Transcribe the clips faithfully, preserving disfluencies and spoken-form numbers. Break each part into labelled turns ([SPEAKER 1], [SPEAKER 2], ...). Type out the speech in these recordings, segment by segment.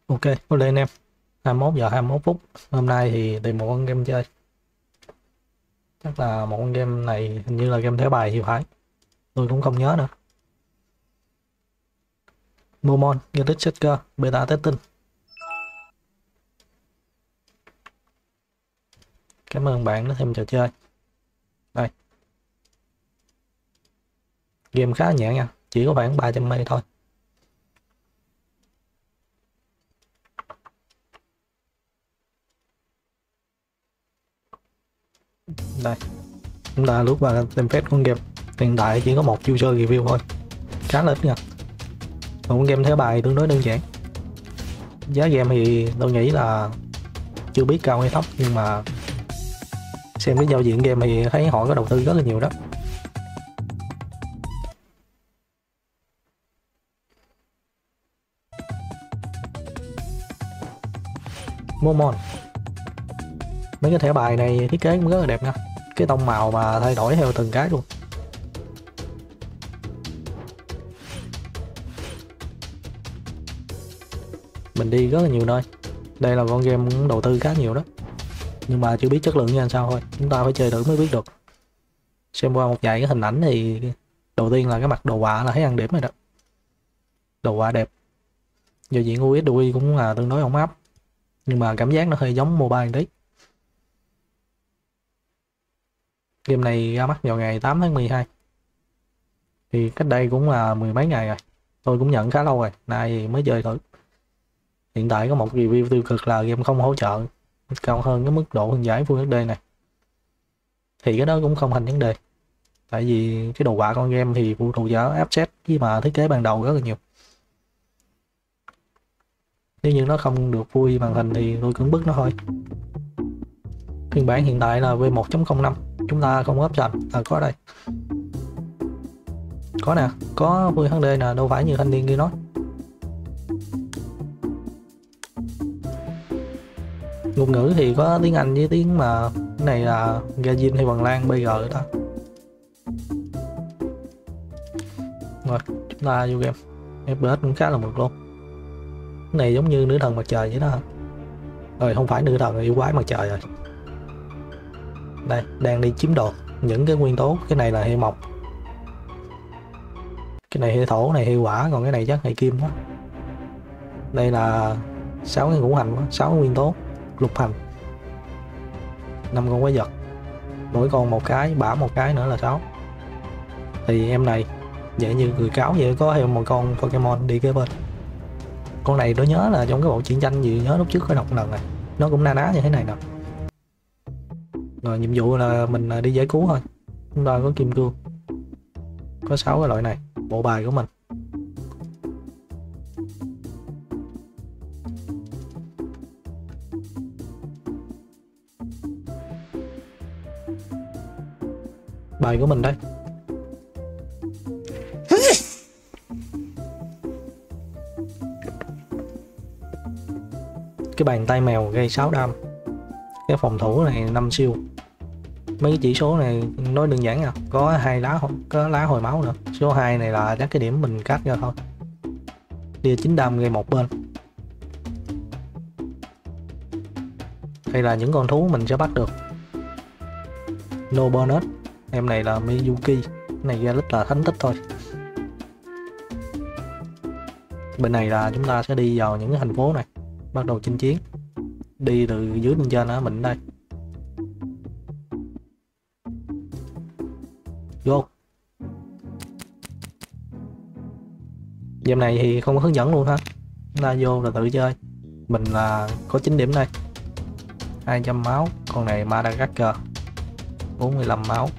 [SPEAKER 1] Ok, có lên em. hai mươi mốt giờ hai mươi mốt phút. Hôm nay thì tìm một con game chơi. Chắc là một con game này hình như là game thẻ bài thì phải. Tôi cũng không nhớ nữa. Momon, Galactic Seeker, Beta Testing. Cảm ơn bạn đã thêm trò chơi. Đây. Game khá nhẹ nha. Chỉ có khoảng ba trăm mê thôi. Đây. Chúng ta lướt qua tem phép con game. Hiện tại chỉ có một user review thôi. Khá là ít nha. Một con game thẻ bài tương đối đơn giản. Giá game thì tôi nghĩ là chưa biết cao hay thấp, nhưng mà xem cái giao diện game thì thấy họ có đầu tư rất là nhiều đó. Momon, mấy cái thẻ bài này thiết kế cũng rất là đẹp nha, cái tông màu mà thay đổi theo từng cái luôn. Mình đi rất là nhiều nơi, đây là con game cũng đầu tư khá nhiều đó, nhưng mà chưa biết chất lượng như làm sao thôi, chúng ta phải chơi thử mới biết được. Xem qua một vài cái hình ảnh thì đầu tiên là cái mặt đồ họa là thấy ăn điểm rồi đó, đồ họa đẹp. Giao diện u ét đê i cũng là tương đối ổn áp, nhưng mà cảm giác nó hơi giống mobile tí. Game này ra mắt vào ngày tám tháng mười hai, thì cách đây cũng là mười mấy ngày rồi, tôi cũng nhận khá lâu rồi, nay mới chơi thử. Hiện tại có một review tiêu cực là game không hỗ trợ cao hơn cái mức độ phân giải Full ết đê này, thì cái đó cũng không thành vấn đề, tại vì cái đồ họa con game thì phụ thuộc vào offset với mà thiết kế ban đầu rất là nhiều. Nếu như nó không được vui màn hình thì tôi cưỡng bức nó thôi. Phiên bản hiện tại là V một chấm không năm, chúng ta không option à, có đây, có nè, có Full ết đê nè, đâu phải như thanh niên kia nói. Ngôn ngữ thì có tiếng Anh với tiếng mà cái này là Gajin hay Phần Lan bê giê đó. Rồi chúng ta vô game. ép pê ét cũng khá là mượt luôn, cái này giống như nữ thần mặt trời vậy đó hả? Rồi không phải nữ thần, yêu quái mặt trời rồi. Đây đang đi chiếm đồ những cái nguyên tố, cái này là hệ mộc, cái này hệ thổ, này hệ hỏa, còn cái này chắc hệ kim đó. Đây là sáu cái ngũ hành, sáu nguyên tố, lục hành, năm con quái vật, mỗi con một cái, bả một cái nữa là sáu. Thì em này vậy như người cáo vậy, có thêm một con Pokemon đi kế bên. Con này tôi nhớ là trong cái bộ truyện tranh gì, nhớ lúc trước có đọc lần này, nó cũng na ná như thế này nè. Rồi nhiệm vụ là mình đi giải cứu thôi. Chúng ta có kim cương, có sáu cái loại này, bộ bài của mình. Bài của mình đây. Cái bàn tay mèo gây sáu đam, cái phòng thủ này năm siêu. Mấy cái chỉ số này nói đơn giản nha, có hai lá, có lá hồi máu nữa. Số hai này là chắc cái điểm mình cắt ra thôi. Đi chín đam gây một bên. Đây là những con thú mình sẽ bắt được. No bonus. Em này là Miyuki, cái này ra rất là thánh tích thôi. Bên này là chúng ta sẽ đi vào những cái thành phố này, bắt đầu chinh chiến. Đi từ dưới lên trên á, mình đây. Vô. Game này thì không có hướng dẫn luôn ha, chúng ta vô là tự chơi. Mình là có chín điểm đây, hai trăm máu. Con này Madagascar, bốn mươi lăm máu.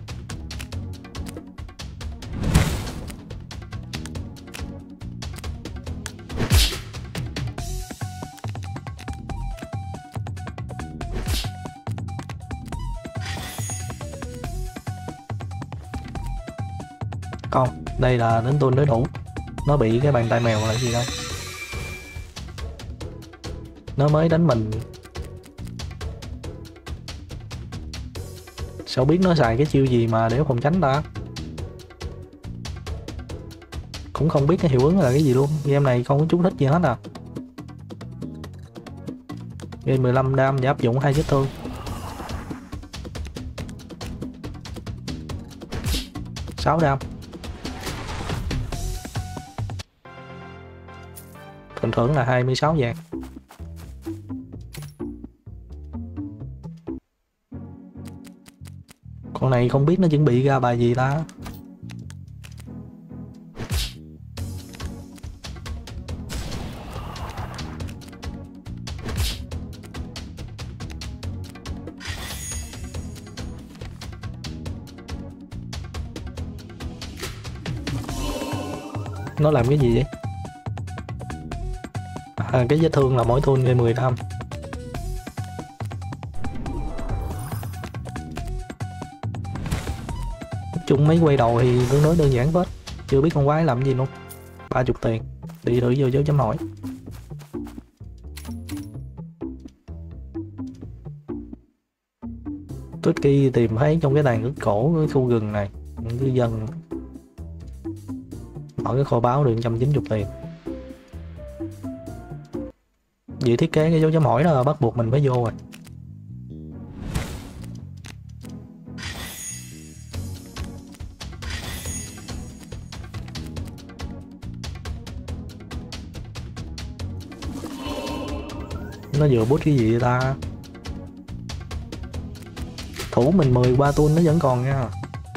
[SPEAKER 1] Không, đây là đến tôi đối đủ. Nó bị cái bàn tay mèo là gì đâu, nó mới đánh mình. Sao biết nó xài cái chiêu gì mà để phòng tránh ta, cũng không biết cái hiệu ứng là cái gì luôn. Game này không có chú thích gì hết à. Gây mười lăm đam và áp dụng hai vết thương. sáu đam. Phần thưởng là hai mươi sáu vàng. Con này không biết nó chuẩn bị ra bài gì ta. Nó làm cái gì vậy? À, cái vết thương là mỗi thun gây mười đam. Chung mấy quay đầu thì tương đối đơn giản hết. Chưa biết con quái làm gì luôn. ba mươi tiền. Đi thử vô dấu chấm hỏi. Tricky tìm thấy trong cái tàn ức cổ cái khu rừng này những cư dân. Mở cái kho báo được một trăm chín mươi tiền. Vì thiết kế cái dấu chấm hỏi đó là bắt buộc mình phải vô rồi. Nó vừa bút cái gì vậy ta? Thủ mình mười qua tuôn nó vẫn còn nha.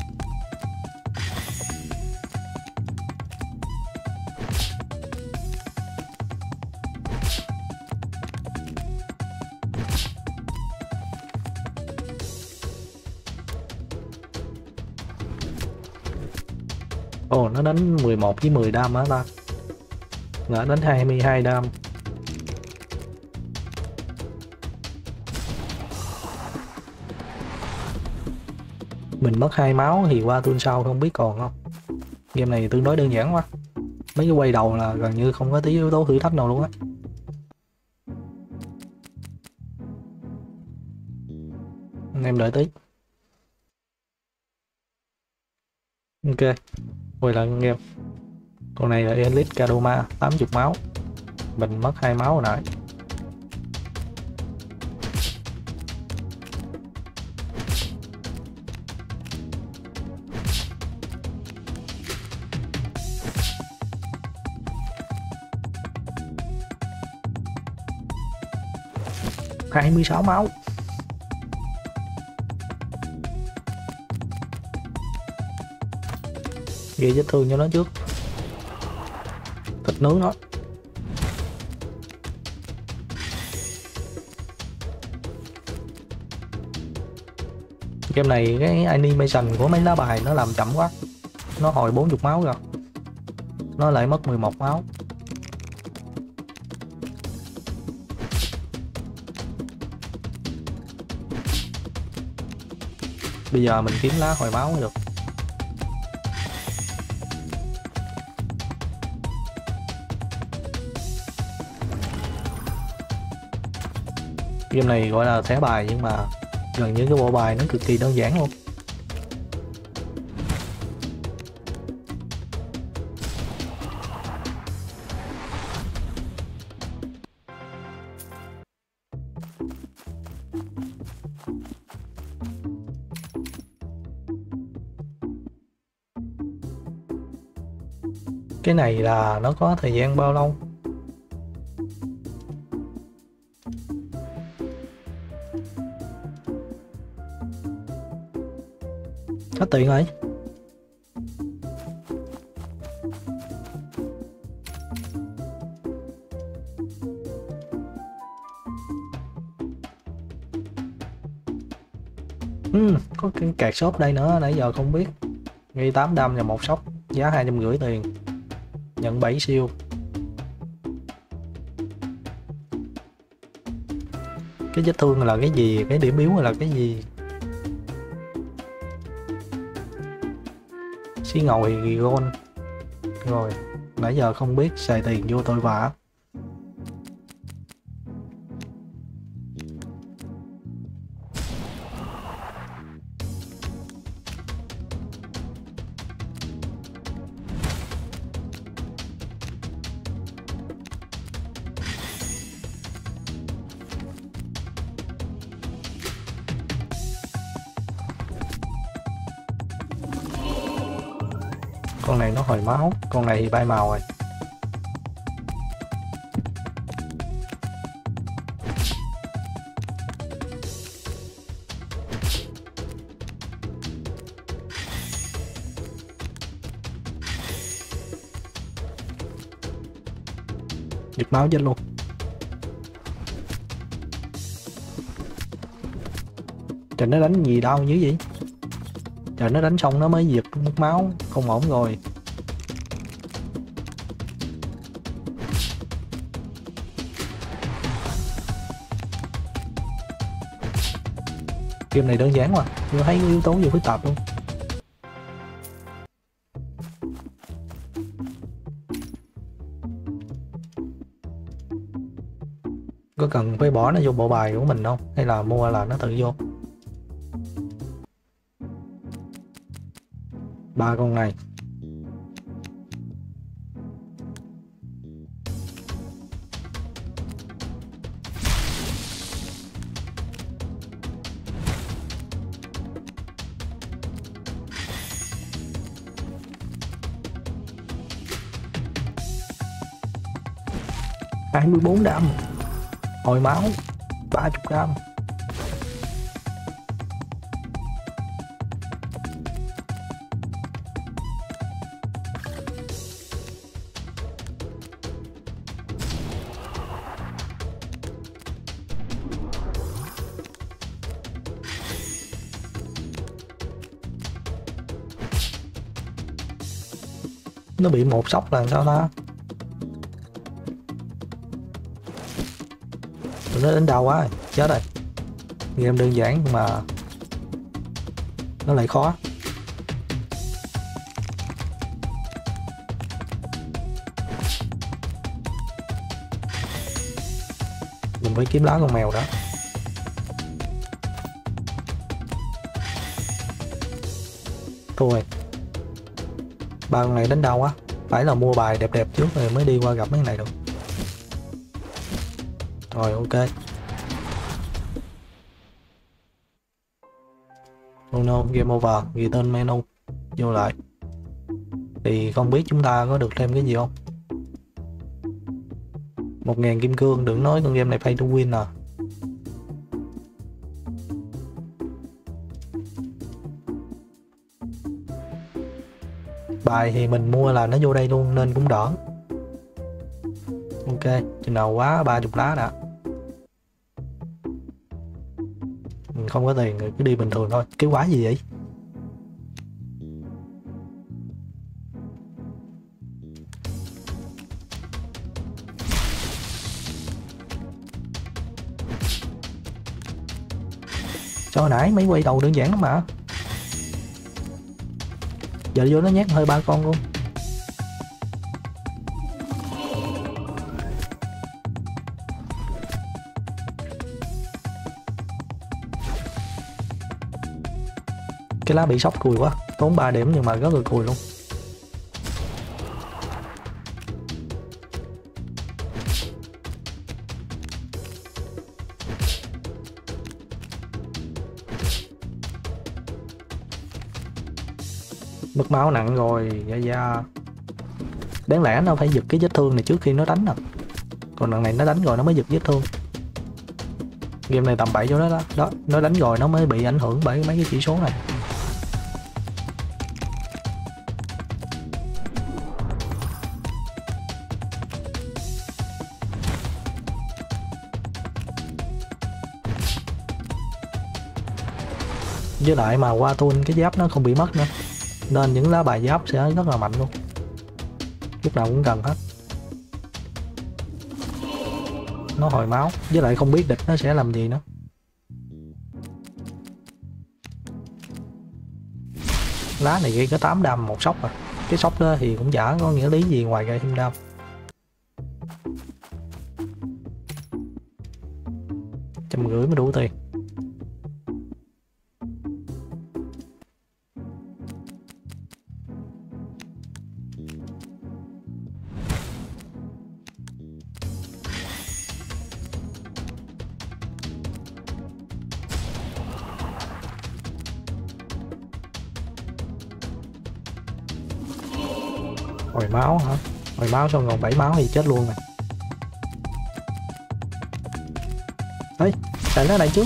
[SPEAKER 1] Ồ, nó đánh mười một với mười đam á ta. Nó đánh hai mươi hai đam. Mình mất hai máu thì qua tuần sau không biết còn không. Game này tương đối đơn giản quá. Mấy cái quay đầu là gần như không có tí yếu tố thử thách nào luôn á. Anh em đợi tí. Ok, quay lại game. Con này là Elite Kadoma, tám mươi máu. Mình mất hai máu hồi nãy. hai mươi sáu máu. Gây vết thương cho nó trước. Thịt nướng nó. Game này cái animation của mấy lá bài nó làm chậm quá. Nó hồi bốn mươi máu rồi. Nó lại mất mười một máu. Bây giờ mình kiếm lá hồi máu mới được. Game này gọi là thẻ bài nhưng mà gần như cái bộ bài nó cực kỳ đơn giản luôn. Cái này là nó có thời gian bao lâu? Hết tiền rồi. Ừ, có cái card shop đây nữa, nãy giờ không biết. Ghi tám đam và một sóc, giá hai trăm rưỡi tiền. Nhận bảy siêu. Cái vết thương là cái gì? Cái điểm yếu là cái gì? Xí ngồi thì gôn. Rồi, nãy giờ không biết, xài tiền vô tôi vả. Con này nó hồi máu, con này thì bay màu rồi. Giật máu chết luôn. Trời, nó đánh gì đau dữ vậy? Trời, nó đánh xong nó mới giật mất máu, không ổn rồi. Game này đơn giản mà, tôi thấy yếu tố gì phức tạp luôn. Có cần phải bỏ nó vô bộ bài của mình không? Hay là mua là nó tự vô? Ba con này. hai mươi bốn đam. Hồi máu ba mươi đam. Nó bị một sốc là sao ta? Nó đến đau quá rồi, chết rồi. Game đơn giản mà nó lại khó. Mình phải kiếm lá con mèo đó. Thua rồi. Ba con này đánh đau quá. Phải là mua bài đẹp đẹp trước rồi mới đi qua gặp mấy cái này được. Rồi, ok. Oh no, game over, ghi tên menu, vô lại. Thì không biết chúng ta có được thêm cái gì không? Một ngàn kim cương, đừng nói con game này pay to win à. Bài thì mình mua là nó vô đây luôn nên cũng đỡ. Ok, chừng nào quá ba mươi lá đã. Mình không có tiền rồi cứ đi bình thường thôi. Cái quái gì vậy? Sao hồi nãy mấy quay đầu đơn giản lắm mà. Giờ vô nó nhét hơi ba con luôn. Cái lá bị sốc cùi quá, tốn ba điểm nhưng mà rất là cùi luôn. Mất máu nặng rồi, da da. Đáng lẽ nó phải giật cái vết thương này trước khi nó đánh à. Còn lần này nó đánh rồi nó mới giật vết thương. Game này tầm bậy chỗ đó đó. Đó, nó đánh rồi nó mới bị ảnh hưởng bởi mấy cái chỉ số này. Với lại mà qua tool cái giáp nó không bị mất nữa. Nên những lá bài giáp sẽ rất là mạnh luôn. Lúc nào cũng cần hết. Nó hồi máu. Với lại không biết địch nó sẽ làm gì nữa. Lá này gây có tám đam một sốc à. Cái sốc đó thì cũng chả có nghĩa lý gì ngoài gây thêm đam. Trăm rưỡi mới đủ tiền. Hồi máu hả? Hồi máu xong còn bảy máu thì chết luôn này. Ê, chạy ra đây trước.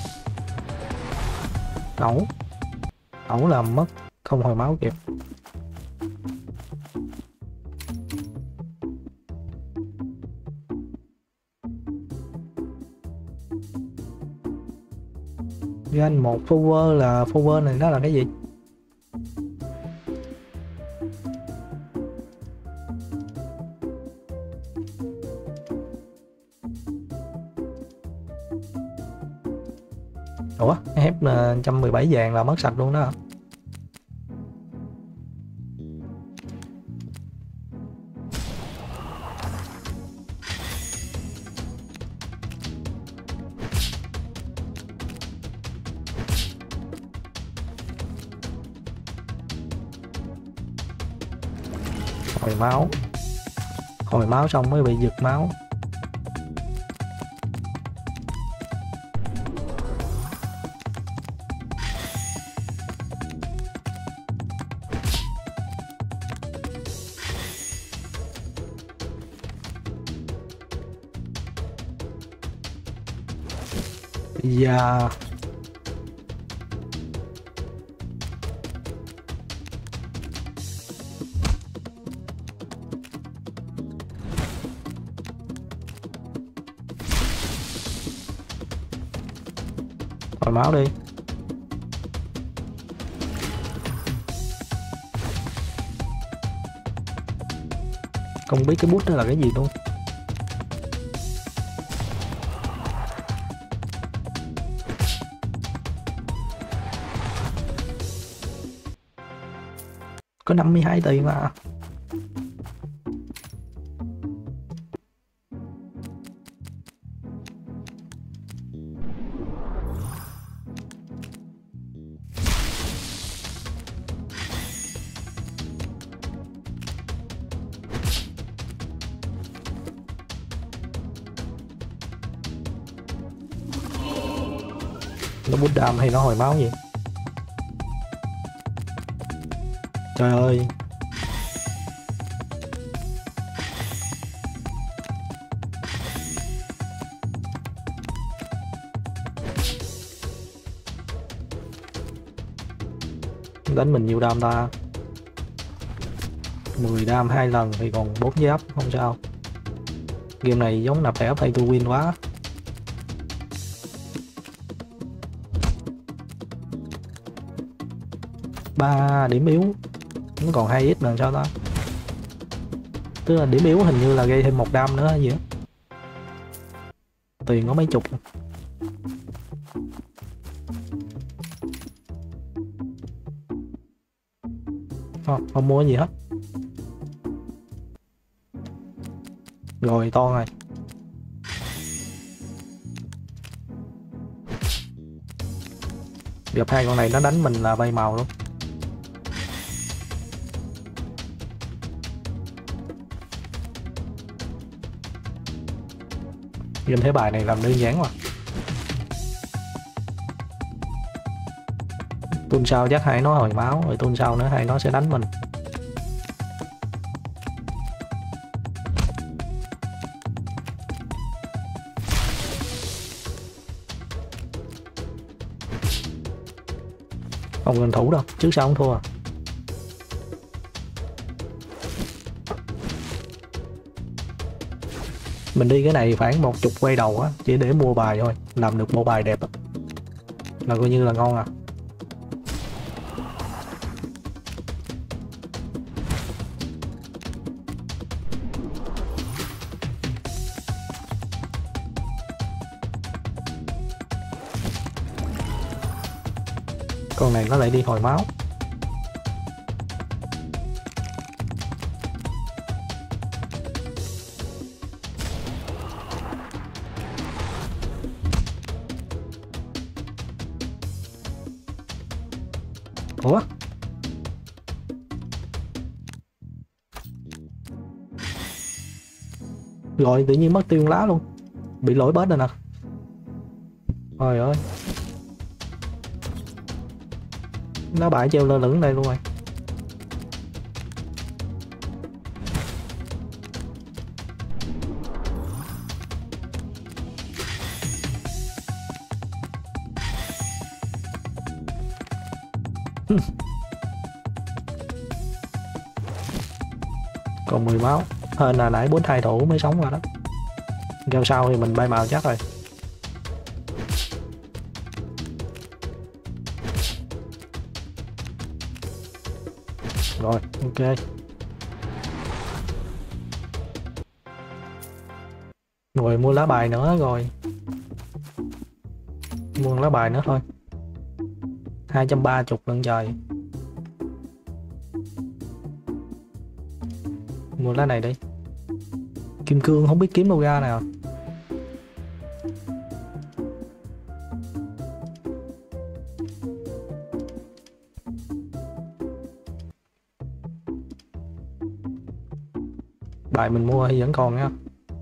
[SPEAKER 1] Ẩu. Ẩu làm mất, không hồi máu kịp. Gan một forward là forward này nó là cái gì? Ủa, hép là một trăm mười bảy vàng là mất sạch luôn đó. Hồi máu. Hồi máu xong mới bị giật máu. Dạ. Hồi máu đi. Không biết cái bút đó là cái gì luôn. Có năm mươi hai tiền mà. Nó bút đam hay nó hồi máu gì? Trời ơi. Đánh mình nhiều đam ta? mười đam hai lần thì còn bốn giáp, không sao. Game này giống nạp thẻ pay to win quá. Ba điểm yếu. Nó còn hai ít là sao ta? Tức là điểm yếu hình như là gây thêm một đam nữa hay gì đó. Tiền có mấy chục. Không, không mua gì hết. Rồi to rồi. Gặp hai con này nó đánh mình là bay màu luôn. Game thế bài này làm đơn giản mà. Tuần sau chắc hai nó hồi máu, rồi tuần sau nữa hai nó sẽ đánh mình. Không cần thủ đâu, trước sau không thua à. Mình đi cái này khoảng một chục quay đầu á, chỉ để mua bài thôi, làm được bộ bài đẹp á là coi như là ngon à. Con này nó lại đi hồi máu. Ủa? Rồi tự nhiên mất tiêu lá luôn. Bị lỗi bớt rồi nè. Trời ơi. Nó bãi treo lơ lửng đây luôn rồi. Còn mười máu. Hên là nãy bốn hai thủ mới sống qua đó. Giao sau thì mình bay màu chắc rồi. Rồi, ok. Rồi mua lá bài nữa rồi. Mua lá bài nữa thôi. hai trăm ba mươi lần trời. Mua lá này đi. Kim cương không biết kiếm đâu ra nào. Bài mình mua thì vẫn còn nha.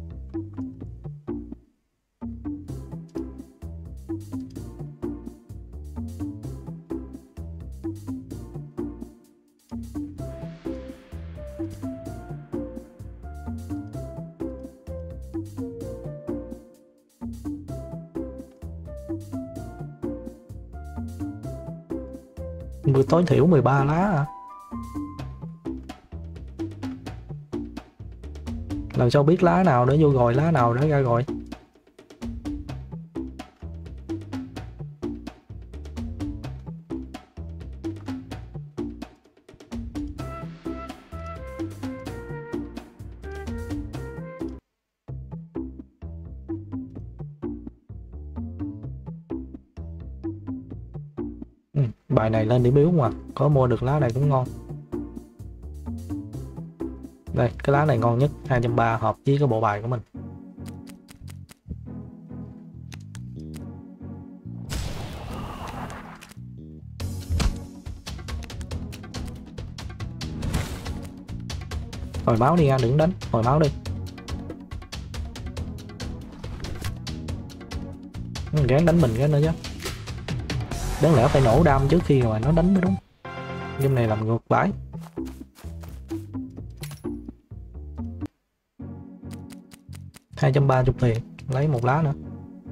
[SPEAKER 1] Vừa tối thiểu mười ba lá à. Làm sao biết lá nào để vô rồi, lá nào để ra rồi. Ừ, bài này lên điểm yếu mà, có mua được lá này cũng ngon. Đây, cái lá này ngon nhất, hai trăm ba mươi hợp với cái bộ bài của mình. Hồi máu đi nha, đừng đánh, hồi máu đi. Gán đánh mình cái nữa chứ. Đáng lẽ phải nổ đam trước khi mà nó đánh mới đúng. Game này làm ngược vãi. hai trăm ba mươi tiền, lấy một lá nữa.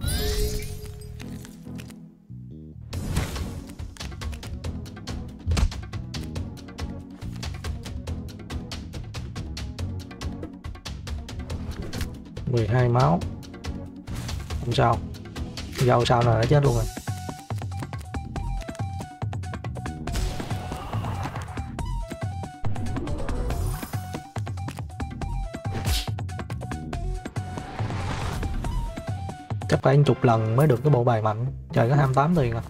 [SPEAKER 1] mười hai máu. Không sao. Dầu sao là đã chết luôn rồi. Chắc phải anh chục lần mới được cái bộ bài mạnh. Trời, có hai mươi tám tiền à.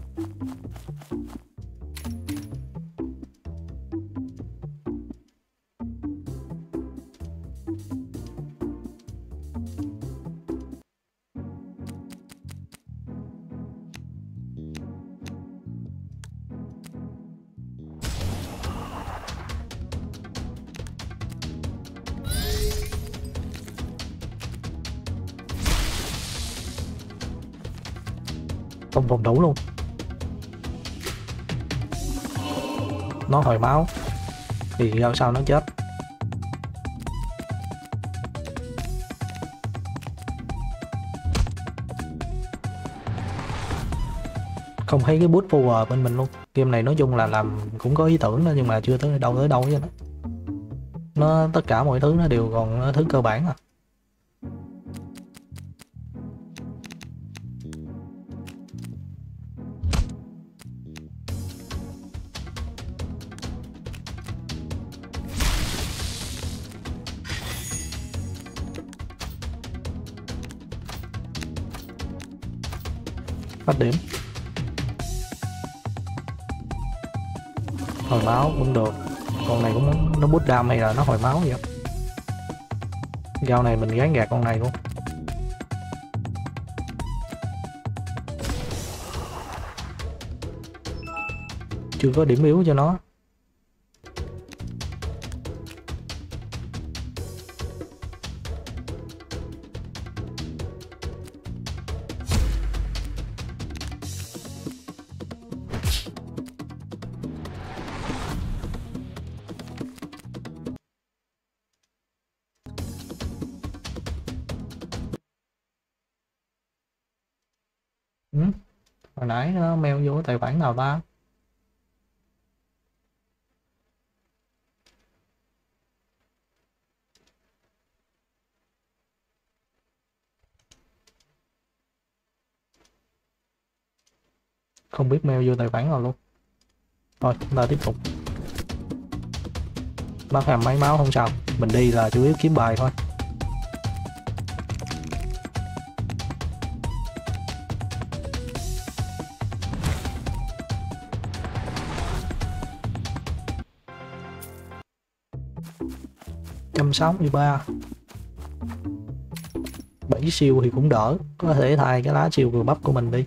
[SPEAKER 1] Không phòng thủ luôn. Nó hồi máu thì sao sao nó chết. Không thấy cái boost power bên mình luôn. Game này nói chung là làm cũng có ý tưởng đó, nhưng mà chưa tới đâu tới đâu với nó. Nó tất cả mọi thứ nó đều còn thứ cơ bản à. Phát điểm. Hồi máu cũng được. Con này cũng nó boost đam hay là nó hồi máu vậy. Gao này mình gán gạt con này luôn. Chưa có điểm yếu cho nó. Ừ. Hồi nãy nó mail vô tài khoản nào ta? Không biết mail vô tài khoản nào luôn. Thôi chúng ta tiếp tục. Bác hàm máy máu không sao, mình đi là chủ yếu kiếm bài thôi. một trăm sáu mươi ba. bảy siêu thì cũng đỡ, có thể thay cái lá siêu vừa bắp của mình đi.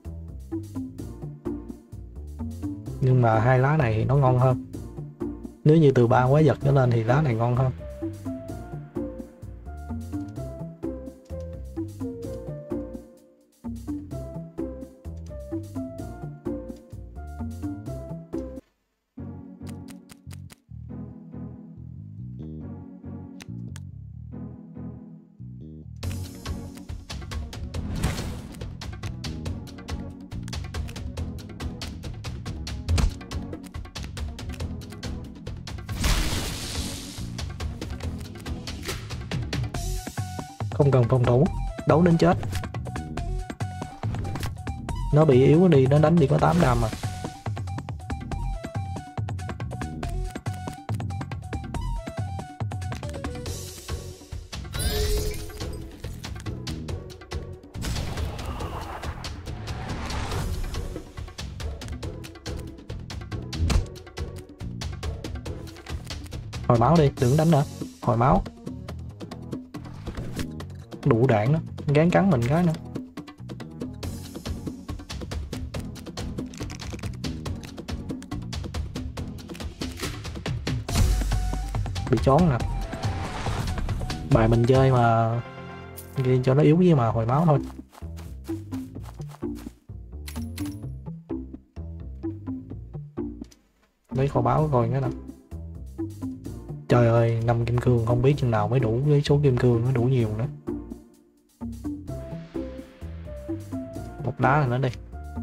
[SPEAKER 1] Nhưng mà hai lá này thì nó ngon hơn. Nếu như từ ba quái vật trở lên thì lá này ngon hơn. Không cần phòng thủ, đấu đến chết. Nó bị yếu đi, nó đánh đi có tám đam mà. Hồi máu đi, đừng đánh nữa. Hồi máu. Đủ đạn đó, gán cắn mình cái nữa. Bị chón nè. Bài mình chơi mà ghi cho nó yếu với mà hồi máu thôi. Lấy kho báo coi cái nào. Trời ơi, năm kim cương không biết chừng nào mới đủ, với số kim cương nó đủ nhiều nữa. Một đá nữa đi.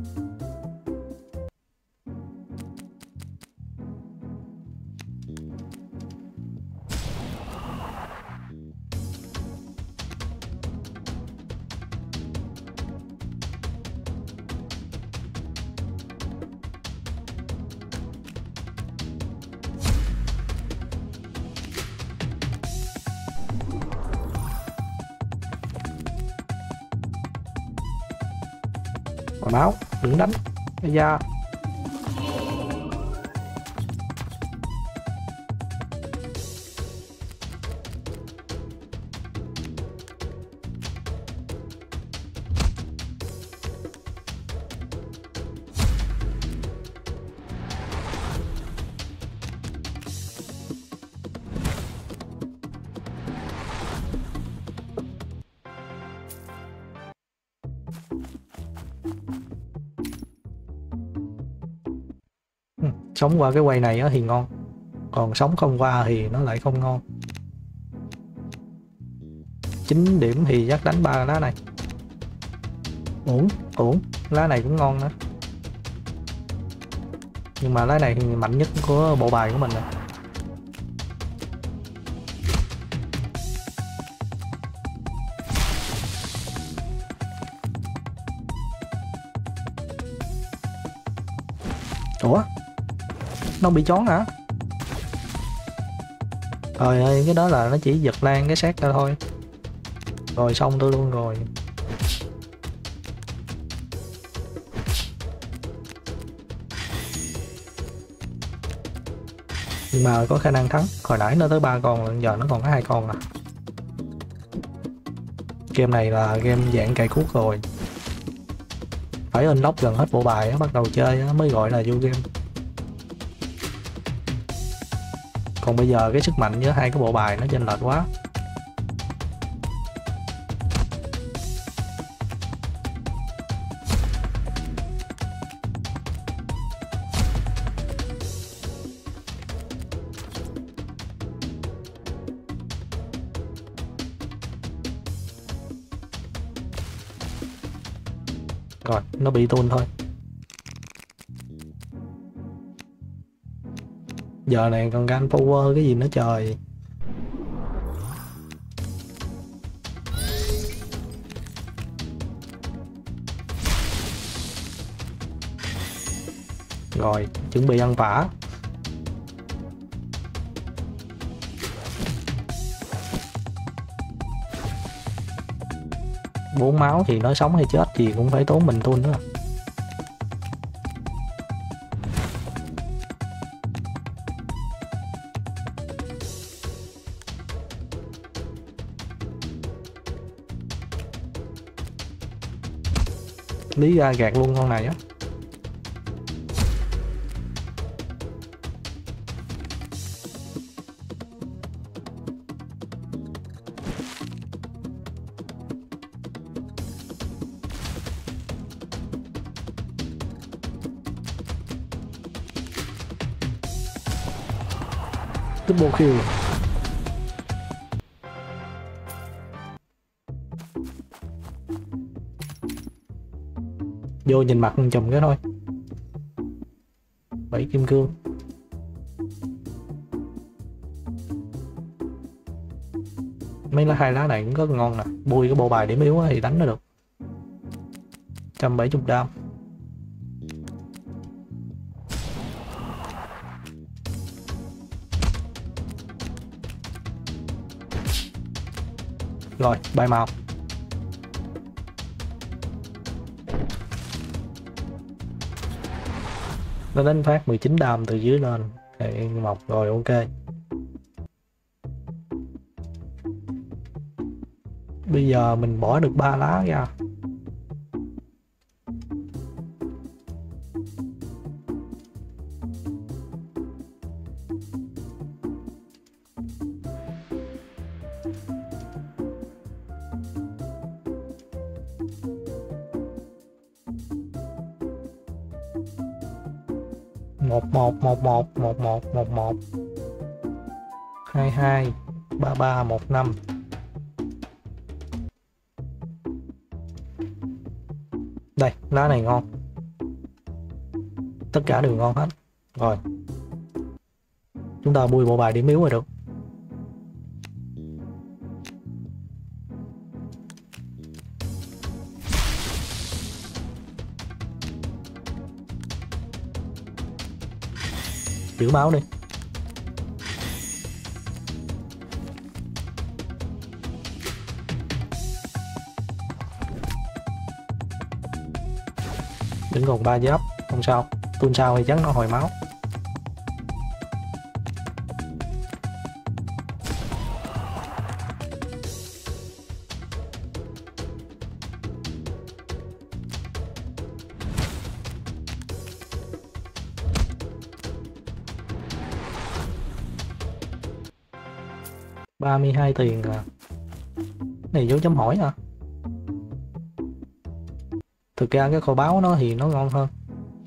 [SPEAKER 1] Hồi máu, đừng đánh. Bây giờ sống qua cái quay này thì ngon, còn sống không qua thì nó lại không ngon. Chín điểm thì chắc đánh ba lá này. Ổn, ổn, lá này cũng ngon nữa. Nhưng mà lá này thì mạnh nhất của bộ bài của mình rồi. Ủa? Nó bị chón hả? Trời ơi, cái đó là nó chỉ giật lan cái xác ra thôi. Rồi xong tôi luôn rồi. Nhưng mà có khả năng thắng. Hồi nãy nó tới ba con, giờ nó còn có hai con à. Game này là game dạng cày cuốc rồi. Phải unlock gần hết bộ bài á, bắt đầu chơi á, mới gọi là vô game. Còn bây giờ cái sức mạnh giữa hai cái bộ bài nó chênh lệch quá. Rồi, nó bị tuôn thôi. Giờ này còn gan power cái gì nữa trời. Rồi chuẩn bị ăn vả. Bốn máu thì nói sống hay chết thì cũng phải tốn mình tuôn đó. Lý ra gạt luôn con này á. Double kill. Vô nhìn mặt chùm cái thôi. Bảy kim cương. Mấy lá hai lá này cũng rất ngon nè. Bui cái bộ bài điểm yếu thì đánh nó được. một trăm bảy mươi đam. Rồi, bài màu. Nó đánh phát mười chín đam từ dưới lên. Thì mọc rồi, ok. Bây giờ mình bỏ được ba lá ra. Một một một một một một một một hai hai ba ba một năm. Đây, lá này ngon. Tất cả đều ngon hết. Rồi. Chúng ta bui bộ bài điểm yếu rồi được. Giữ máu đi. Vẫn còn ba giáp, không sao. Tuôn sao thì chắc nó hồi máu. ba mươi hai tiền à. Này dấu chấm hỏi hả? Thực ra cái kho báu nó thì nó ngon hơn.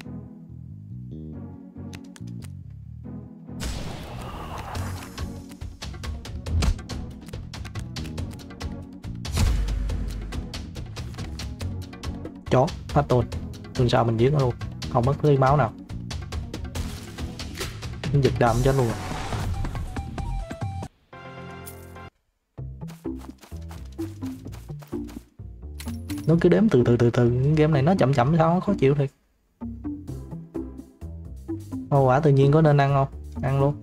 [SPEAKER 1] Chó, phát tôn. Tuần sau mình giết nó luôn. Không mất tí máu nào. Nó giật đầm chết luôn. Nó cứ đếm từ từ từ từ. Game này nó chậm chậm sao nó khó chịu thiệt. Hoa quả tự nhiên có nên ăn không? Ăn luôn.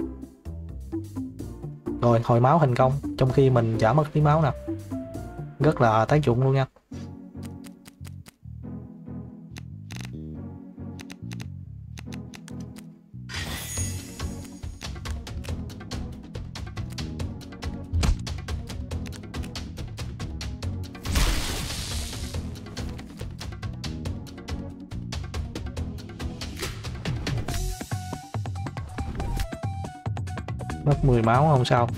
[SPEAKER 1] Rồi hồi máu thành công. Trong khi mình chả mất tí máu nào. Rất là tác dụng luôn nha. Mất mười máu không sao.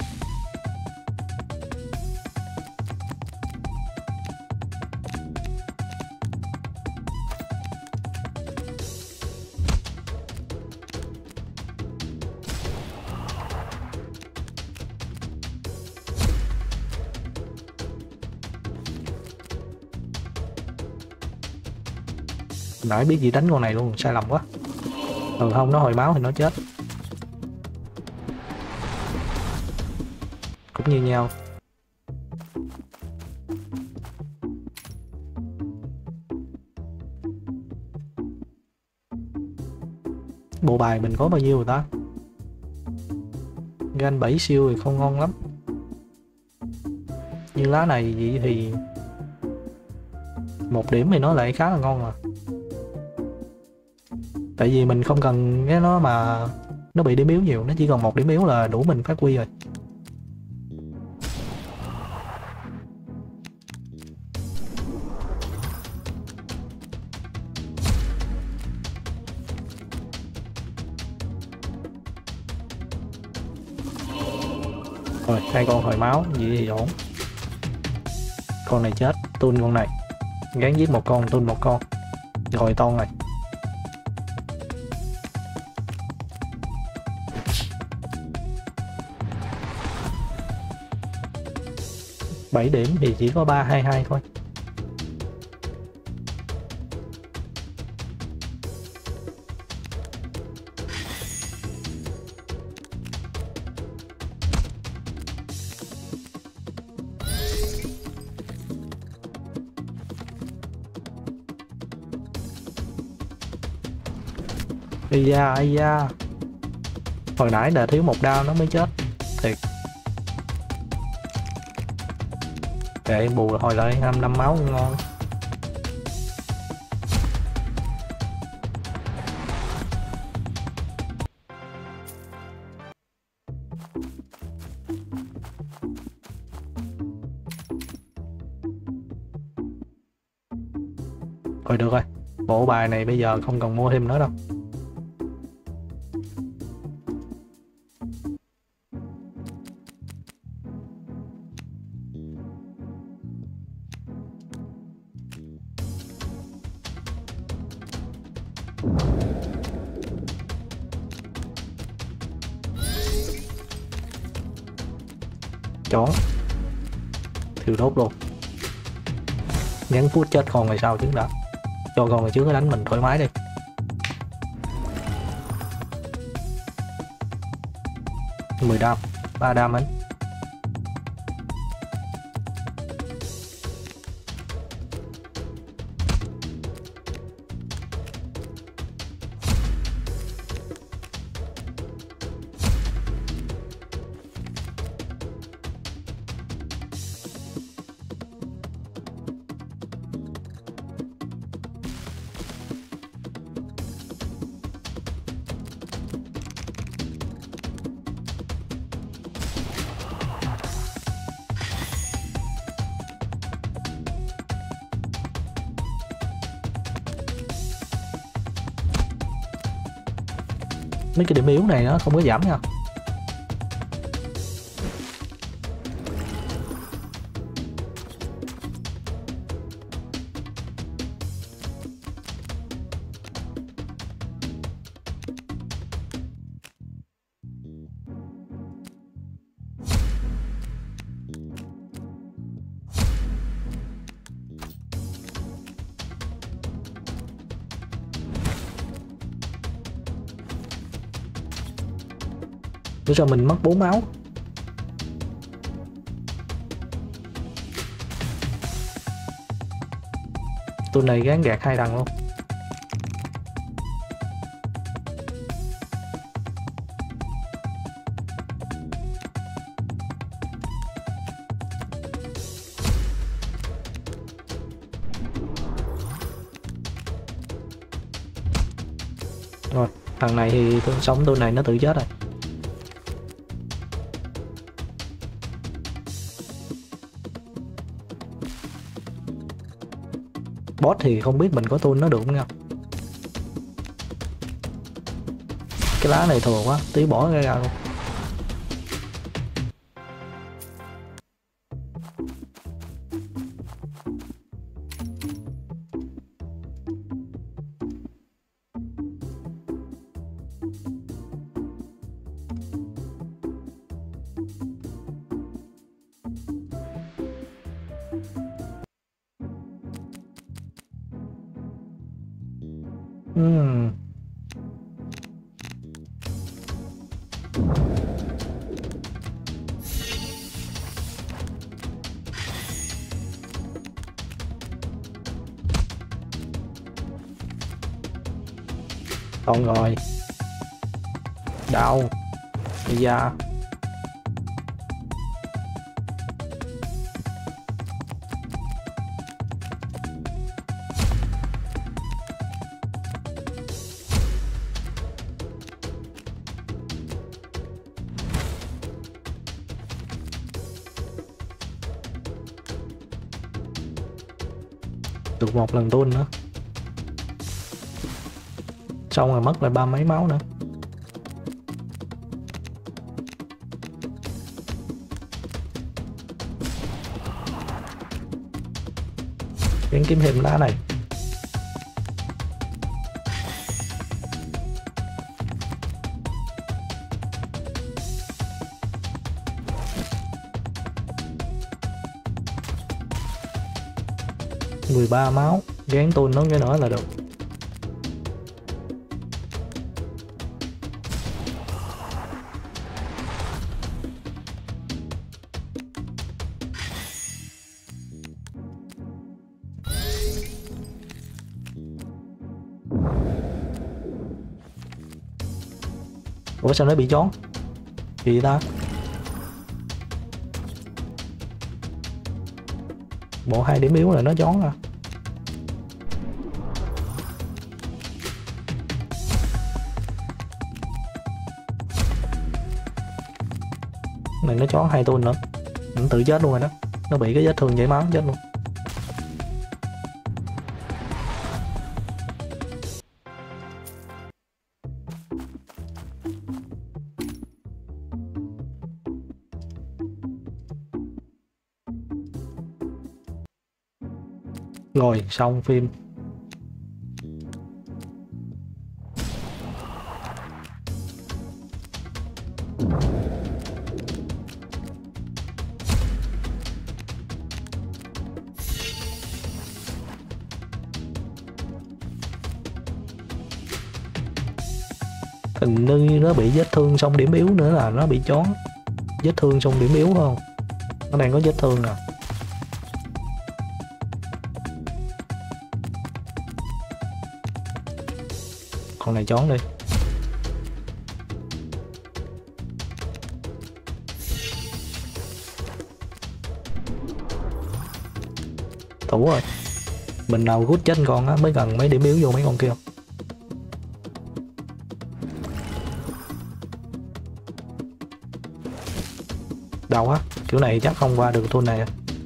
[SPEAKER 1] Nãy biết gì đánh con này luôn, sai lầm quá. Ừ không, nó hồi máu thì nó chết. Cũng như nhau. Bộ bài mình có bao nhiêu rồi ta? Gan bảy siêu thì không ngon lắm. Như lá này vậy thì một điểm thì nó lại khá là ngon mà. Tại vì mình không cần cái nó mà nó bị điểm yếu nhiều, nó chỉ còn một điểm yếu là đủ mình phát huy rồi. Rồi hai con hồi máu vậy thì ổn. Con này chết, tun con này, gán giết một con, tun một con, rồi ton này. bảy điểm thì chỉ có ba hai hai thôi. Ây da, ây da. Hồi nãy đã thiếu một đao nó mới chết. Thiệt. Để bù hồi lại năm năm máu ngon. Thôi được rồi. Bộ bài này bây giờ không cần mua thêm nữa đâu. Chón. Thiêu đốt luôn. Nhấn phút chết con này sau trước đã. Cho con này trước nó đánh mình thoải mái đi. mười đam, ba đam ấy. Mấy cái điểm yếu này nó không có giảm nha. Để cho mình mất bốn máu. Tôi này gán gạt hai đằng luôn. Rồi, thằng này thì tôi sống tôi này nó tự chết rồi. Boss thì không biết mình có tool nó được không nha. Cái lá này thừa quá, tí bỏ ra ra luôn. Hmm. Còn rồi Đau. Bây giờ được một lần tuôn nữa, xong rồi mất lại ba mấy máu nữa. Gắng kiếm thêm lá này. mười ba máu, gán tuôn nó cái nữa là được. Ủa sao nó bị chón? Gì ta? Bộ hai điểm yếu là nó chón à? Này nó chón hai tuần nữa, nó tự chết luôn rồi đó, nó bị cái vết thương chảy máu chết luôn. Rồi xong phim. Hình như nó bị vết thương xong điểm yếu nữa là nó bị chón. Vết thương xong điểm yếu không? Nó đang có vết thương nè. Con này chón đi. Thủ rồi. Mình nào rút chết con á mới cần mấy điểm yếu vô mấy con kia. Đâu á, kiểu này chắc không qua được thôn này.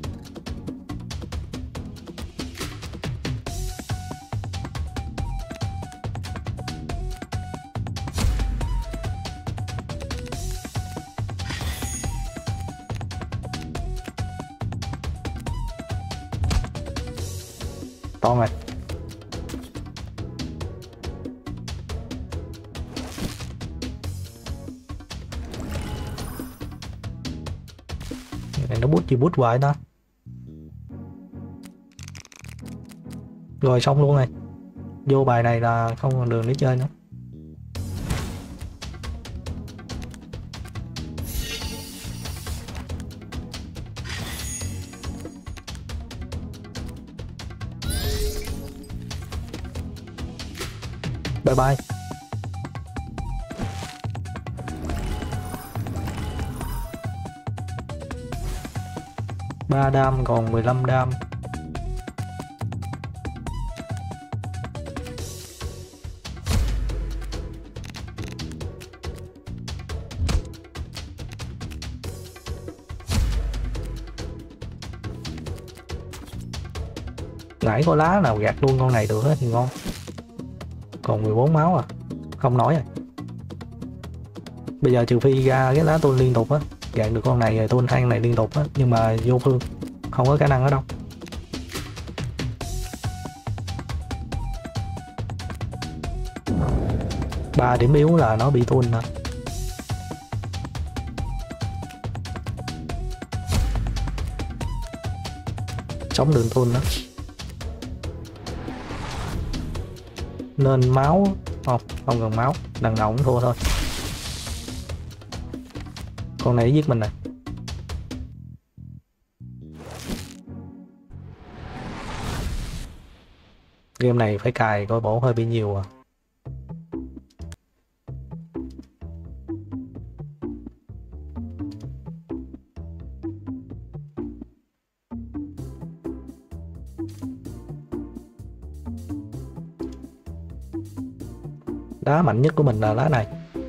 [SPEAKER 1] To này. Này nó bút gì bút hoài ta. Rồi xong luôn này. Vô bài này là không còn đường để chơi nữa. Bye bye. ba đam còn mười lăm đam. Nãy có lá nào gạt luôn con này được hết thì ngon. Còn mười bốn máu à, không nói à. Bây giờ trừ phi ra cái lá tuôn liên tục á, gạt được con này rồi tuôn hai này liên tục á, nhưng mà vô phương không có khả năng ở đâu. Ba điểm yếu là nó bị tuôn hả? Sống đường tuôn đó. Nên máu không, không cần máu, đằng nào cũng thua thôi. Con này giết mình này. Game này phải cài coi bộ hơi bị nhiều à. Đá mạnh nhất của mình là lá này.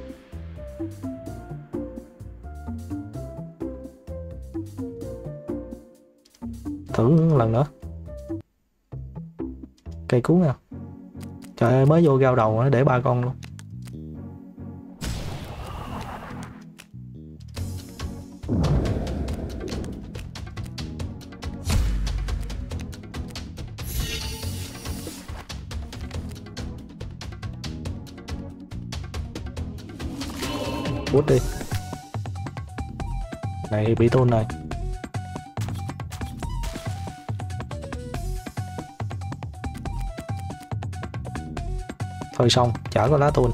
[SPEAKER 1] Thử lần nữa. Cây cuốn nè. Trời ơi, mới vô gao đầu nó để ba con luôn. Bút đi. Này bị tôn này. Thôi xong, chả có lá tôn.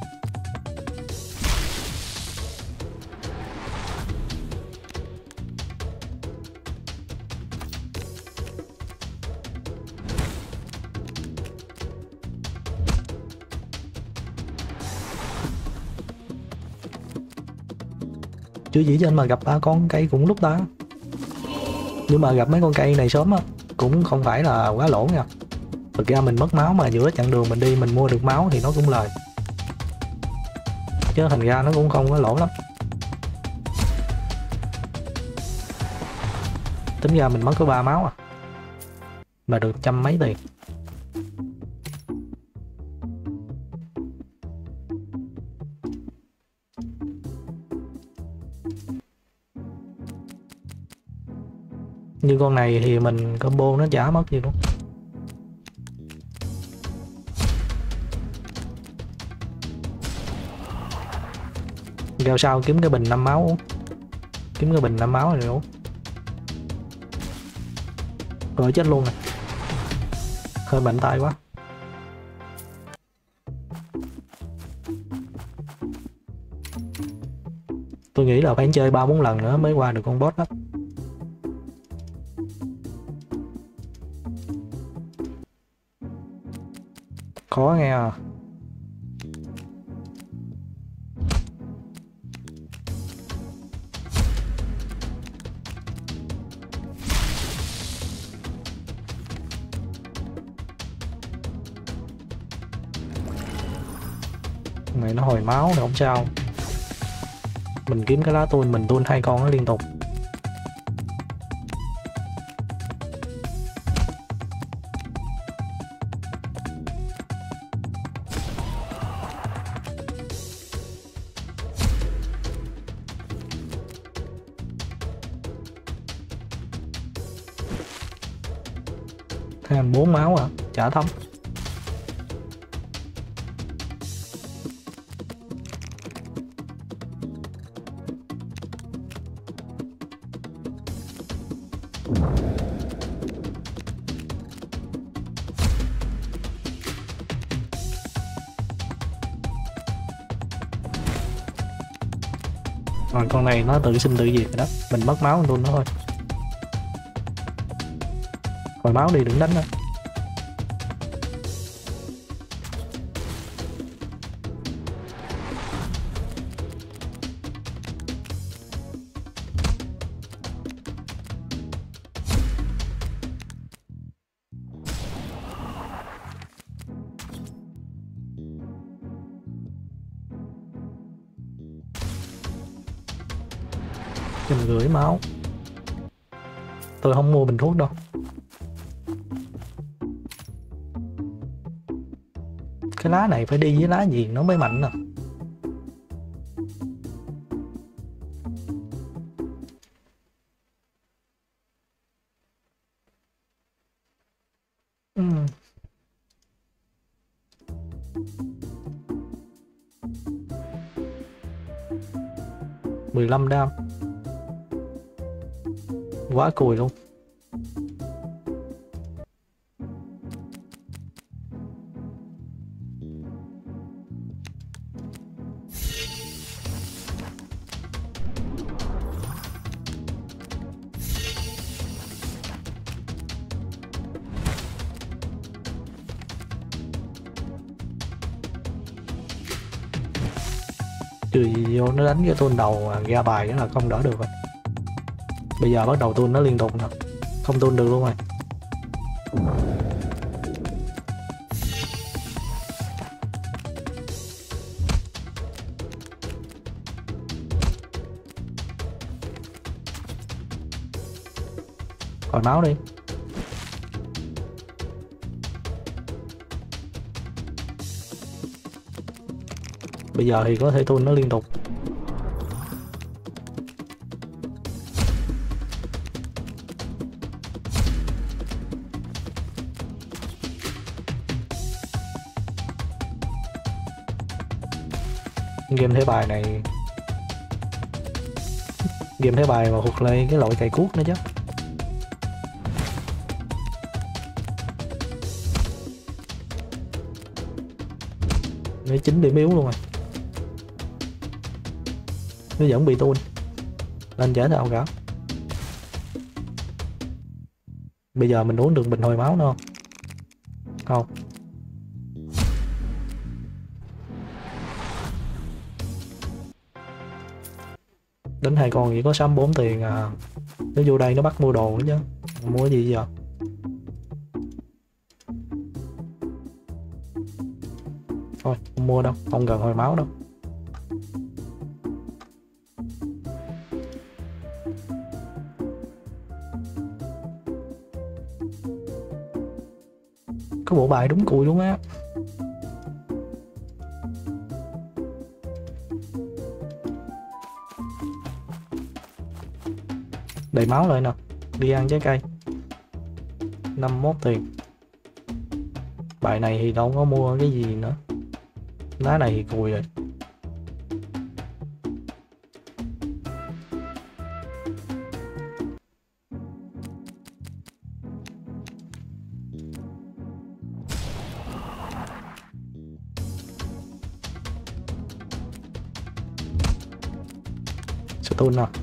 [SPEAKER 1] Chứ dĩ trên mà gặp ba con cây cũng lúc ta. Nhưng mà gặp mấy con cây này sớm á cũng không phải là quá lỗ nha. Thực ra mình mất máu mà giữa chặng đường mình đi mình mua được máu thì nó cũng lời. Chứ thành ra nó cũng không có lỗ lắm. Tính ra mình mất có ba máu à. Mà được trăm mấy tiền. Như con này thì mình combo nó chả mất gì luôn. Gao sau kiếm cái bình năm máu uống. Kiếm cái bình năm máu rồi uống. Rồi chết luôn nè. Hơi mạnh tay quá. Tôi nghĩ là phải chơi ba bốn lần nữa mới qua được con boss đó. Khó nghe à. Mày nó hồi máu thì không sao. Mình kiếm cái lá tuôn, mình tuôn hai con nó liên tục. Thêm bốn máu à, chả thấm. Rồi con này nó tự sinh tự diệt rồi đó, mình mất máu luôn nó thôi. Hồi máu đi đừng đánh nữa. Trăm rưỡi máu. Tôi không mua bình thuốc đâu. Cái lá này phải đi với lá gì nó mới mạnh nè. uhm. mười lăm đam. Quá cùi luôn. Trừ vô nó đánh cái tuôn đầu ra bài đó là không đỡ được rồi. Bây giờ bắt đầu tuôn nó liên tục nè. Không tuôn được luôn rồi. Hồi máu đi. Bây giờ thì có thể tuôn nó liên tục. Game thế bài này, game thế bài mà hụt lên cái loại cày cuốc nữa chứ. Nó chính điểm yếu luôn rồi. Nó vẫn bị tuôn. Lên chở sao cả. Bây giờ mình uống được bình hồi máu nữa không? Không. Đến hai con chỉ có sáu mươi bốn tiền à. Nó vô đây nó bắt mua đồ nữa chứ. Mua cái gì giờ? Thôi không mua đâu, không cần hồi máu đâu. Có bộ bài đúng cùi luôn á. Đầy máu lại nè. Đi ăn trái cây. năm mươi mốt tiền. Bài này thì đâu có mua cái gì nữa. Lá này thì cùi rồi. Stun nè.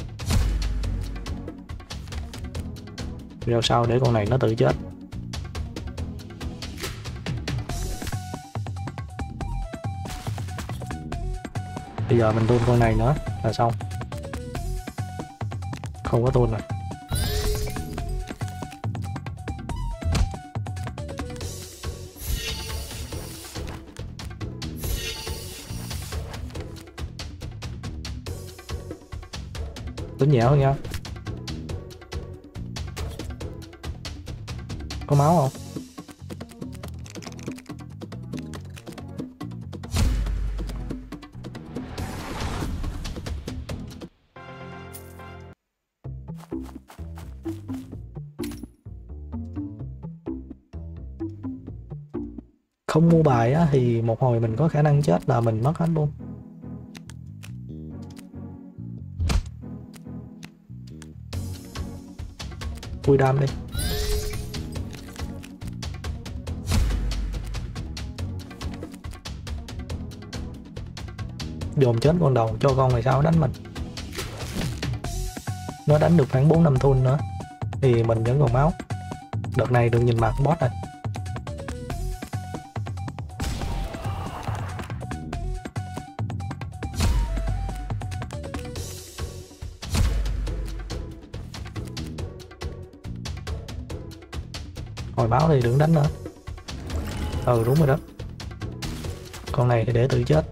[SPEAKER 1] Rêu sau để con này nó tự chết. Bây giờ mình tuôn con này nữa là xong. Không có tuôn rồi. Tính nhẹ hơn nha. Có máu không? Không mua bài á thì một hồi mình có khả năng chết là mình mất hết luôn. Vui đam đi. Dồn chết con đầu cho con này sao đánh mình. Nó đánh được khoảng bốn năm thun nữa thì mình vẫn còn máu. Đợt này đừng nhìn mặt boss này. Hồi máu thì đừng đánh nữa. Ừ đúng rồi đó. Con này thì để tự chết.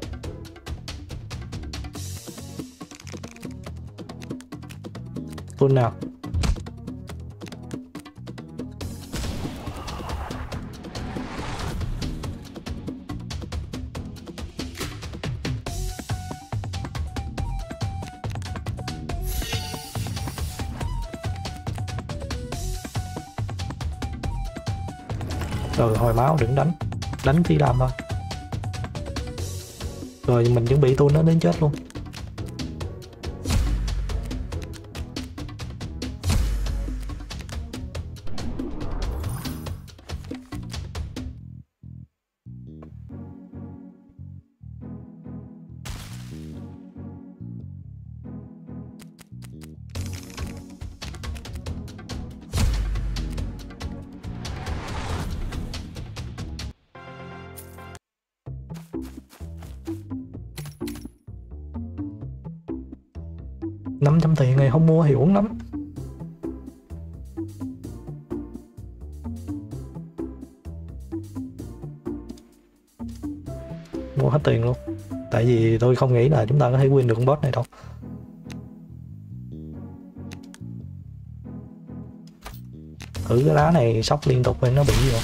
[SPEAKER 1] Tuôn nào. Rồi hồi máu đừng đánh. Đánh tí đam thôi. Rồi mình chuẩn bị tuôn nó đến chết luôn. năm trăm tiền này không mua thì uổng lắm. Mua hết tiền luôn. Tại vì tôi không nghĩ là chúng ta có thể win được con boss này đâu. Thử cái lá này sóc liên tục bên nó bị gì không?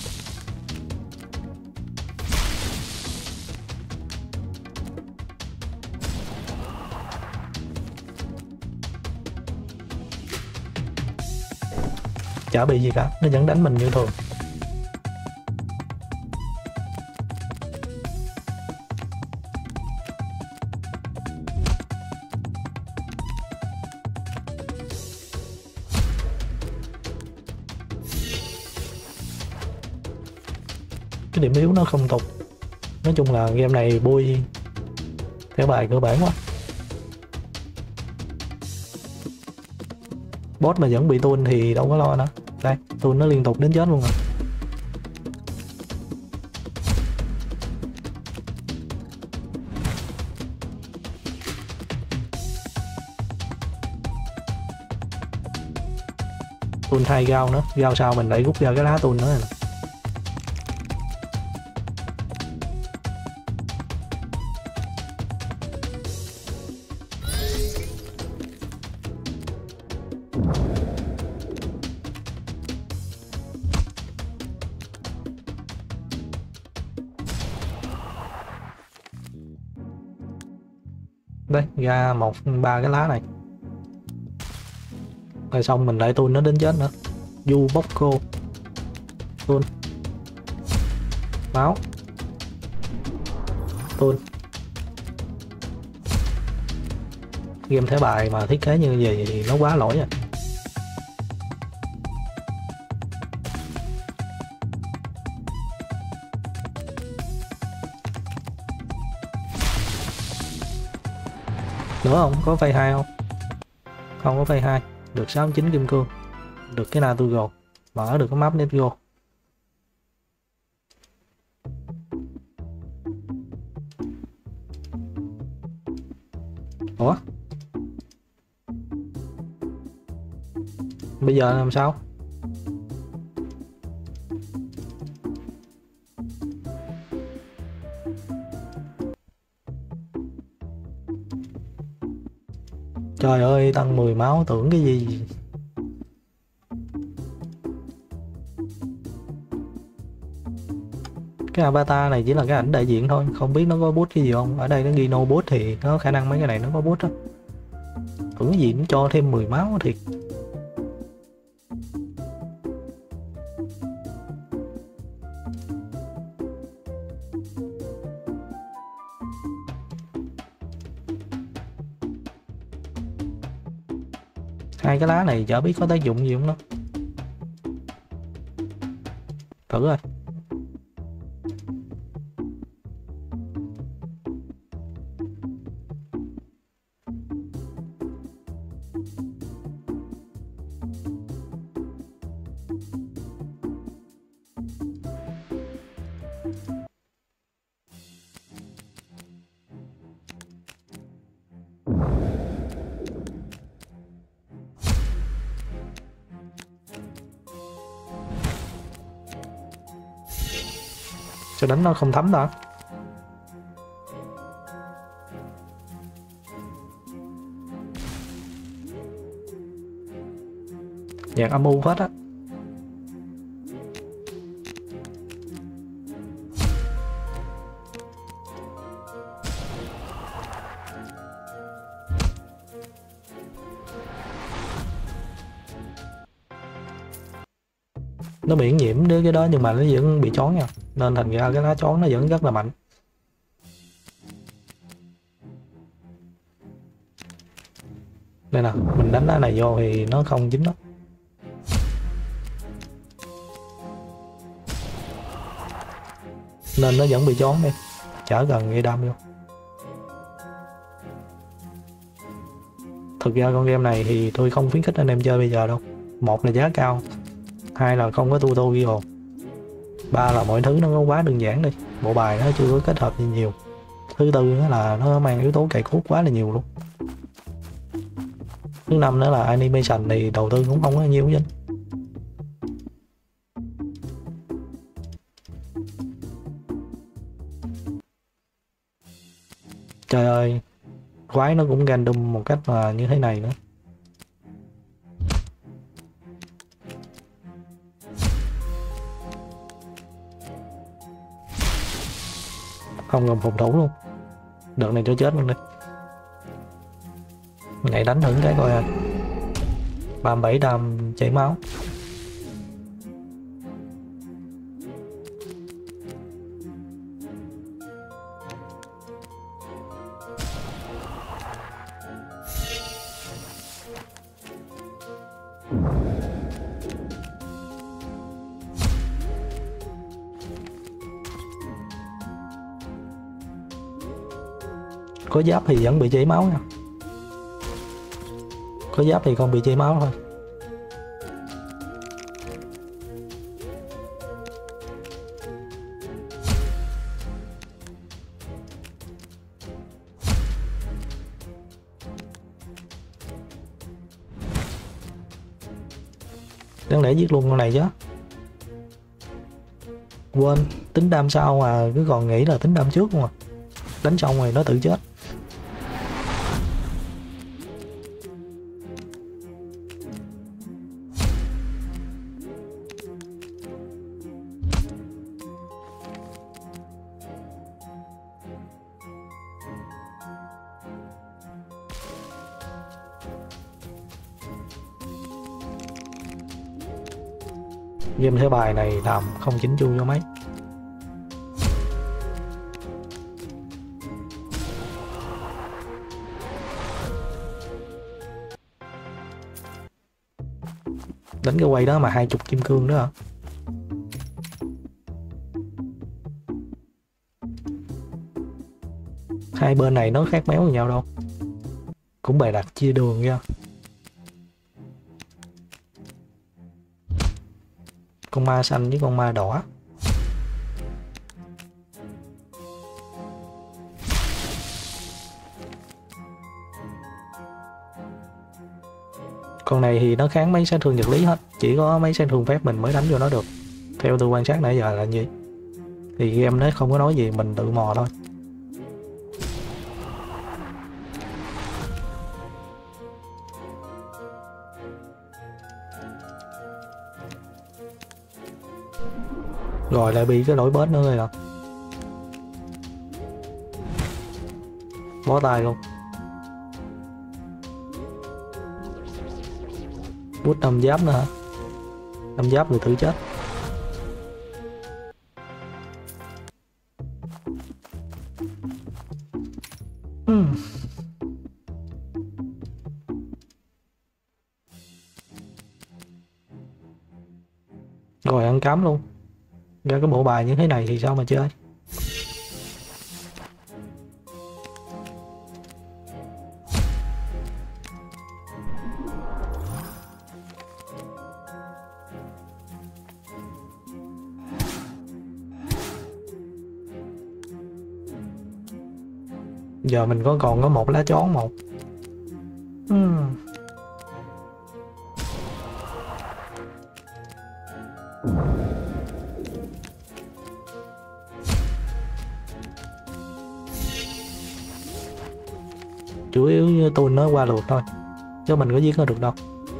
[SPEAKER 1] Chả bị gì cả, nó vẫn đánh mình như thường. Cái điểm yếu nó không tục. Nói chung là game này bui theo bài cơ bản quá. Boss mà vẫn bị tuôn thì đâu có lo nữa. Đây, tuôn nó liên tục đến chết luôn rồi. Tuôn thay gao nữa, gao sau mình đẩy rút ra cái lá tuôn nữa này. Đây, ra một ba cái lá này. Rồi xong mình lại tuôn nó đến chết nữa. Du bóc cô. Tuôn. Máu. Tuôn. Game thẻ bài mà thiết kế như vậy thì nó quá lỗi rồi. Nữa không? Có phase hai không? Không có phase hai. Được sáu mươi chín kim cương. Được cái Natural. Mở được cái map Netgo. Ủa? Bây giờ làm sao? Trời ơi, tăng mười máu tưởng cái gì. Cái avatar này chỉ là cái ảnh đại diện thôi, không biết nó có boost cái gì không. Ở đây nó ghi no boost thì có khả năng mấy cái này nó có boost đó. Tưởng cái gì nó cho thêm mười máu thiệt. Hai cái lá này chả biết có tác dụng gì không đó. Thử rồi. Cho đánh nó không thấm đó. Nhạc âm u hết á. Nó miễn nhiễm đến cái đó nhưng mà nó vẫn bị chón nha, nên thành ra cái lá chón nó vẫn rất là mạnh. Đây nè, mình đánh lá này vô thì nó không dính đó. Nên nó vẫn bị chón đi, chả cần gây đam vô. Thực ra con game này thì tôi không khuyến khích anh em chơi bây giờ đâu. Một là giá cao, hai là không có tu tô ghi hồn, ba là mọi thứ nó quá đơn giản đi, bộ bài nó chưa có kết hợp gì nhiều, thứ tư nữa là nó mang yếu tố cày cuốc quá là nhiều luôn, thứ năm nữa là animation thì đầu tư cũng không có nhiều chứ. Trời ơi, quái nó cũng random một cách mà như thế này nữa. không gồm phòng thủ luôn. Đợt này cho chết luôn đi. Nhảy đánh thử cái coi à. ba mươi bảy đam chảy máu. Có giáp thì vẫn bị chảy máu nha. Có giáp thì không bị chảy máu thôi. Đáng lẽ giết luôn con này chứ. Quên, tính đam sau mà cứ còn nghĩ là tính đam trước luôn à. Đánh xong rồi nó tự chết. Game thế bài này làm không chỉnh chu cho mấy. Đánh cái quay đó mà hai chục kim cương đó hả? Hai bên này nó khác méo với nhau đâu. Cũng bày đặt chia đường nha. Con ma xanh với con ma đỏ. Con này thì nó kháng mấy sát thương vật lý hết. Chỉ có mấy sát thương phép mình mới đánh vô nó được. Theo tôi quan sát nãy giờ là gì. Thì game nó không có nói gì, mình tự mò thôi. Rồi lại bị cái lỗi bớt nữa rồi nè. Bó tay luôn. Bút năm giáp nữa hả? Năm giáp rồi thử chết. uhm. Rồi ăn cám luôn. Ra cái bộ bài như thế này thì sao mà chơi. Giờ mình có còn có một lá chón một. uhm. Chủ yếu như tôi nó qua lượt thôi, chứ mình có giết nó được đâu.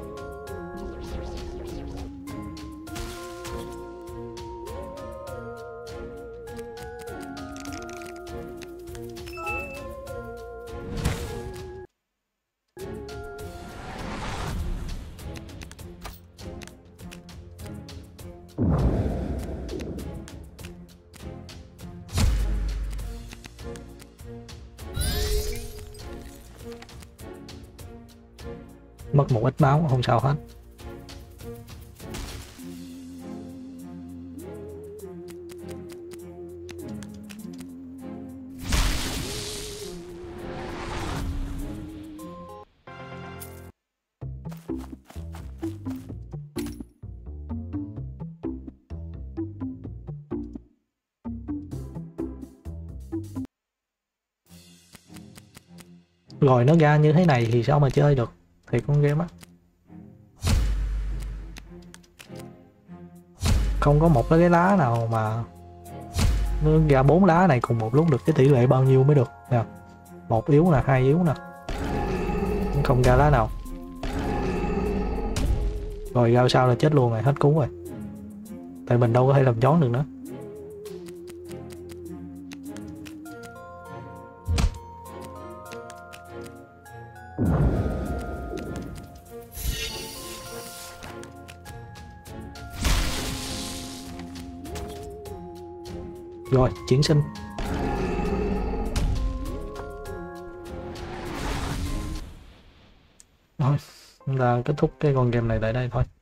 [SPEAKER 1] Mất một ít máu không sao hết. Rồi nó ra như thế này thì sao mà chơi được. Thì con game á, không có một cái lá nào mà nó ra bốn lá này cùng một lúc được. Cái tỷ lệ bao nhiêu mới được nè. Một yếu nè, hai yếu nè, không ra lá nào. Rồi ra sao là chết luôn rồi, hết cứu rồi. Tại mình đâu có thể làm chón được nữa. Rồi, chuyển sinh. Rồi, chúng ta kết thúc cái con game này tại đây thôi.